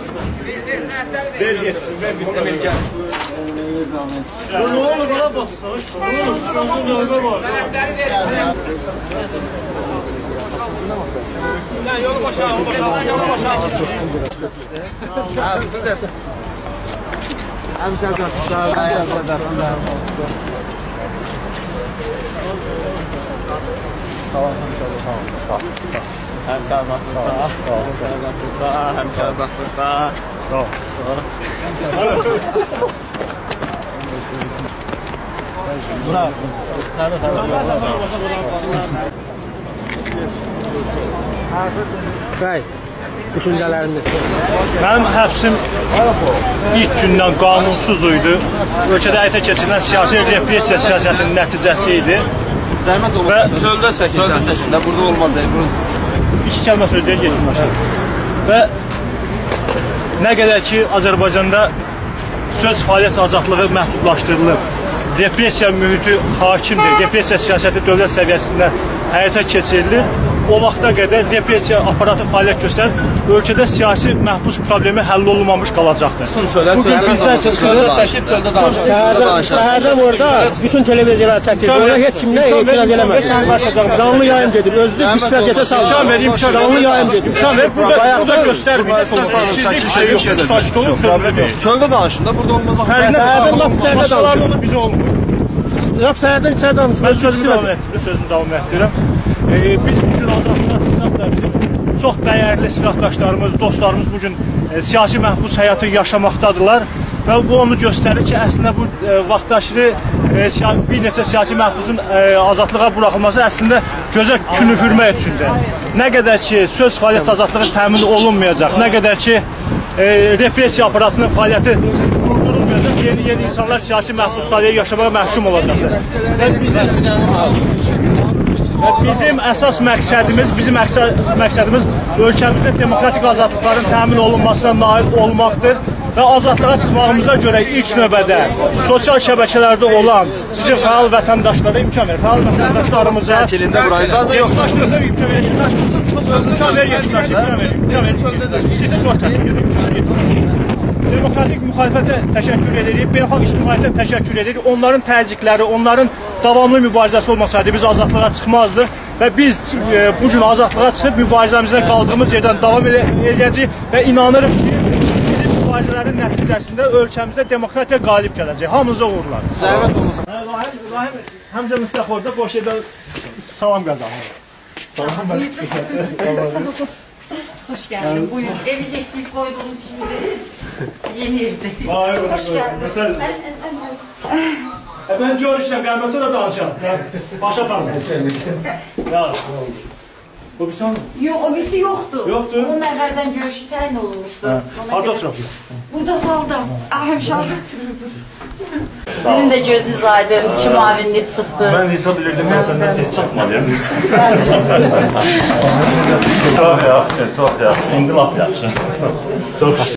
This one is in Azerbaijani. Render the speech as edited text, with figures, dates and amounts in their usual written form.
Ver getsin, ver bir tane gel. Ne olur bana bassana. Ne olur, sıkıntı növbə var. Yolu başa, yolu başa. Abi, istəsin. Həmşəzət, həmşəzət. Tamam, tamam. Bəy, düşüncələriniz. Mənim həbsim ilk gündən qanunsuz idi. Ölkədə həyata keçirilən siyasi repressiya siyasətinin nəticəsi idi. Zəhmət olmaz. Çöldə çəkin, də burada olmaz. İki kəlmə sözləri geçirmişdir. Və nə qədər ki, Azərbaycanda söz fəaliyyət azadlığı məhdudlaşdırılıb, repressiya mühiti hakimdir, repressiya siyasəti dövlət səviyyəsində həyata keçirilir, o vaxta qədər repressiya aparatı fəaliyyət göstərib, ölkədə siyasi məhbus problemi həll olunmamış qalacaqdır. Çöldə çəkib, çöldə danışır. Səhərdən orada bütün televiziyalar çəkir. Orada heç kimlə etiraz eləməz. Canlı yayım gedir. Özünü pis vəziyyətə salır. Canlı yayım gedir. Burada göstərməyəcək. Çöldə danışın da, burada olmaz. Səhərdən lap içərdə danışır. Biz olmur. Lap səhərdən içərdə danışır. Mən sözümü davam etdirirəm. Biz bugün azadlığa çıxsaq da bizim çox dəyərli silahdaşlarımız, dostlarımız bugün siyasi məhbus həyatı yaşamaqdadırlar və bu onu göstərir ki, əslində bu vaxtaşırı bir neçə siyasi məhbusun azadlığa buraxılması əslində gözə künüfürmək üçündür. Nə qədər ki, söz fəaliyyət azadlığı təmin olunmayacaq, nə qədər ki, repressiya aparatının fəaliyyəti durdurulmayacaq, yeni insanlar siyasi məhbuslarla yaşamağa məhkum olacaqdır. Bizim əsas məqsədimiz ölkəmizdə demokratik azadlıqların təmin olunmasına nail olmaqdır və azadlığa çıxmağımıza görə ilk növbədə sosial şəbəkələrdə olan bizim fəal vətəndaşlara imkan verir. Fəal vətəndaşlarımıza demokratik müxalifətə təşəkkür edirik, beynəlxalq ictimaiyyətə təşəkkür edirik. Onların təzyiqləri, onların davamlı mübarizəsi olmasaydı biz azadlığa çıxmazdıq və biz bugün azadlığa çıxıb mübarizəmizə qaldığımız yerdən davam edəcəyik və inanırım ki, bizim mübarizələrin nəticəsində ölkəmizdə demokratiya qalib gələcək. Hamınıza uğurlar. Zəhmət olmasın. Rahim, Həmzə Müftəxorda boş yerdə salam qazanır. Hoş geldin. Buyur. Evi getdik, koydum şimdi. Yeni evde. Hoş geldin. Ben görüşürəm, gəlməsə də danışam. Başa tanım. O birisi hanım? Yok, o birisi yoktu. Yoktu. Onun evvelden görüşü təyin olunmuşdu. Harada oturaq? Burada salda. Hemşahda otururuz. Sizin de gözünüz aydın, çimavinli çıktı. Ben hesab edirdim, ben senden tez çıxmalıyım. Çok yaxşı, çok yaxşı. İndi lap yaxşı. Çok yaxşı.